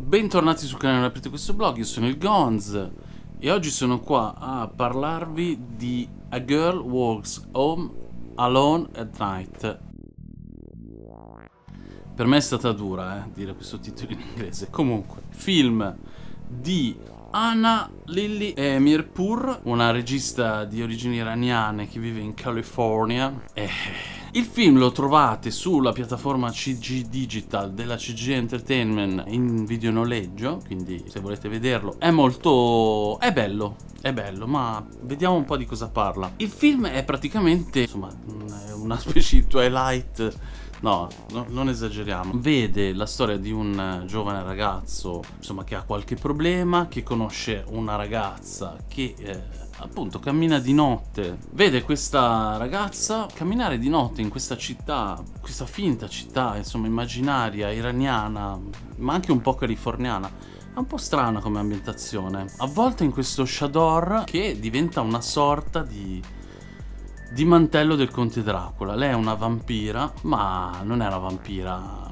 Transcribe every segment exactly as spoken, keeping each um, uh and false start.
Bentornati sul canale Non aprite questo blog, io sono il Gonz e oggi sono qua a parlarvi di A Girl Walks Home Alone at Night. Per me è stata dura eh, dire questo titolo in inglese. Comunque, film di Anna Lily Mirpur, una regista di origini iraniane che vive in California. Eh, il film lo trovate sulla piattaforma C G Digital della C G Entertainment in videonoleggio, quindi se volete vederlo è molto... è bello, è bello, ma vediamo un po' di cosa parla. Il film è praticamente, insomma, una specie di Twilight. No, no, non esageriamo. Vede la storia di un giovane ragazzo, insomma, che ha qualche problema, che conosce una ragazza che eh, appunto cammina di notte. Vede questa ragazza camminare di notte in questa città, questa finta città, insomma, immaginaria, iraniana, ma anche un po' californiana. È un po' strana come ambientazione, avvolta in questo chador che diventa una sorta di... di mantello del conte Dracula. Lei è una vampira, ma non è una vampira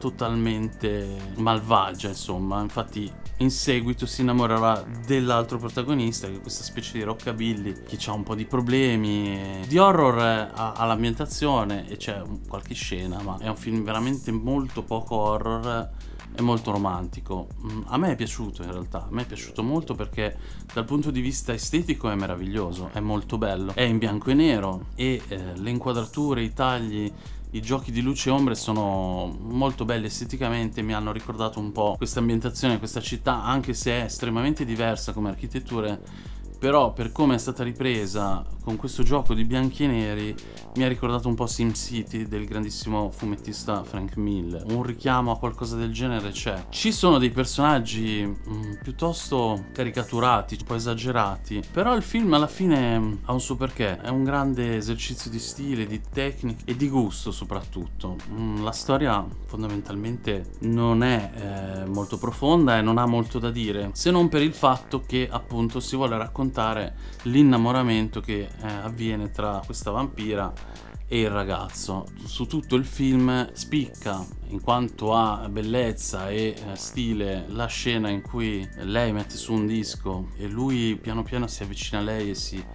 totalmente malvagia, insomma. Infatti in seguito si innamorerà dell'altro protagonista, che è questa specie di rockabilly che ha un po' di problemi. Di horror ha l'ambientazione e c'è qualche scena, ma è un film veramente molto poco horror e molto romantico. A me è piaciuto, in realtà a me è piaciuto molto perché dal punto di vista estetico è meraviglioso, è molto bello, è in bianco e nero e eh, le inquadrature, i tagli, i giochi di luce e ombre sono molto belli esteticamente. Mi hanno ricordato un po' questa ambientazione, questa città, anche se è estremamente diversa come architetture. Però per come è stata ripresa con questo gioco di bianchi e neri mi ha ricordato un po' SimCity del grandissimo fumettista Frank Miller. Un richiamo a qualcosa del genere c'è. Ci sono dei personaggi mh, piuttosto caricaturati, un po' esagerati, però il film alla fine mh, ha un suo perché. È un grande esercizio di stile, di tecnica e di gusto soprattutto. Mh, la storia fondamentalmente non è eh, molto profonda e non ha molto da dire, se non per il fatto che appunto si vuole raccontare l'innamoramento che eh, avviene tra questa vampira e il ragazzo. Su tutto il film spicca, in quanto a bellezza e eh, stile, la scena in cui lei mette su un disco e lui piano piano si avvicina a lei e si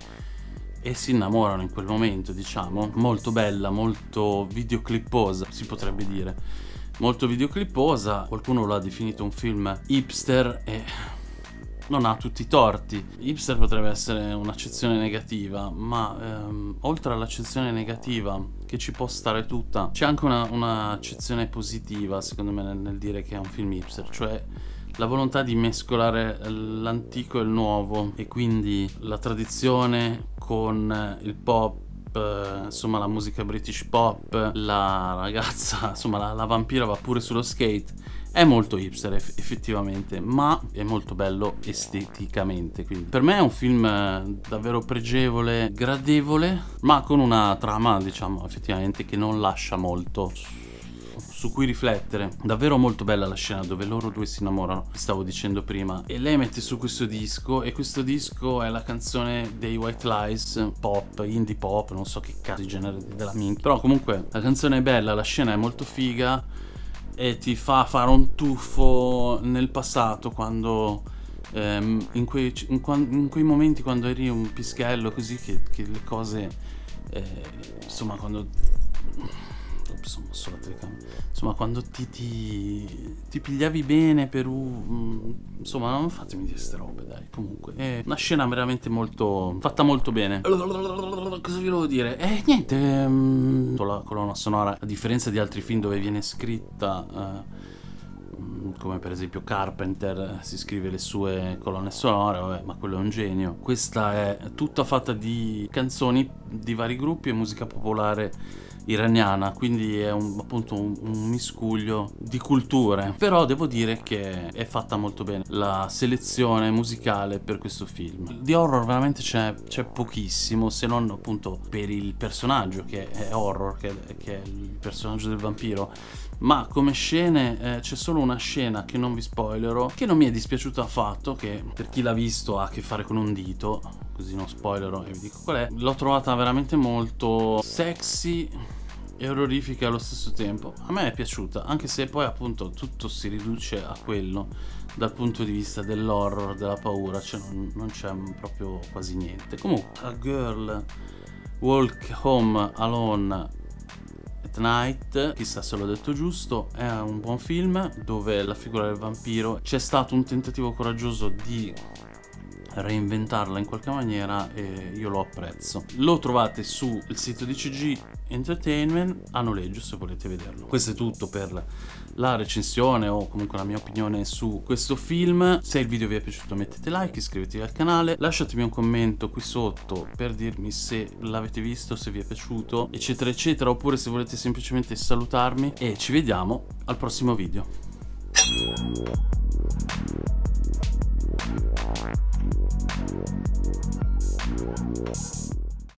e si innamorano in quel momento, diciamo. Molto bella, molto videoclipposa, si potrebbe dire. Molto videoclipposa. Qualcuno l'ha definito un film hipster e non ha tutti i torti. Hipster potrebbe essere un'accezione negativa, ma ehm, oltre all'accezione negativa, che ci può stare tutta, c'è anche una, un'accezione positiva, secondo me, nel, nel dire che è un film hipster, cioè la volontà di mescolare l'antico e il nuovo, e quindi la tradizione con il pop, Uh, insomma la musica British pop. La ragazza, insomma la, la vampira va pure sullo skate. È molto hipster eff effettivamente, ma è molto bello esteticamente. Quindi per me è un film uh, davvero pregevole, gradevole, ma con una trama, diciamo, effettivamente che non lascia molto su cui riflettere. Davvero molto bella la scena dove loro due si innamorano, stavo dicendo prima, e lei mette su questo disco, e questo disco è la canzone dei White Lies, pop, indie pop, non so che cazzo di genere della minchia, però comunque la canzone è bella, la scena è molto figa e ti fa fare un tuffo nel passato, quando ehm, in, quei, in, in quei momenti quando eri un pischello, così che, che le cose eh, insomma quando insomma quando ti, ti, ti pigliavi bene per un... insomma, non fatemi dire ste robe, dai. Comunque è una scena veramente molto fatta molto bene. Cosa vi volevo dire? Eh niente, um, la colonna sonora, a differenza di altri film dove viene scritta uh, come per esempio Carpenter si scrive le sue colonne sonore, vabbè, ma quello è un genio. Questa è tutta fatta di canzoni di vari gruppi e musica popolare iraniana, quindi è un, appunto un, un miscuglio di culture. Però devo dire che è fatta molto bene la selezione musicale per questo film. Di horror veramente c'è pochissimo, se non appunto per il personaggio che è horror, che, che è il personaggio del vampiro. Ma come scene eh, c'è solo una scena che non vi spoilerò, che non mi è dispiaciuta affatto, che per chi l'ha visto ha a che fare con un dito, così non spoilerò e vi dico qual è. L'ho trovata veramente molto sexy e orrorifica allo stesso tempo. A me è piaciuta, anche se poi appunto tutto si riduce a quello dal punto di vista dell'horror, della paura, cioè non, non c'è proprio quasi niente. Comunque, A Girl Walk Home Alone at Night, chissà se l'ho detto giusto, è un buon film dove la figura del vampiro c'è stato un tentativo coraggioso di reinventarla in qualche maniera e io lo apprezzo. Lo trovate sul sito di C G Entertainment a noleggio se volete vederlo. Questo è tutto per la recensione o comunque la mia opinione su questo film. Se il video vi è piaciuto mettete like, iscrivetevi al canale, lasciatemi un commento qui sotto per dirmi se l'avete visto, se vi è piaciuto, eccetera eccetera, oppure se volete semplicemente salutarmi, e ci vediamo al prossimo video. Yeah.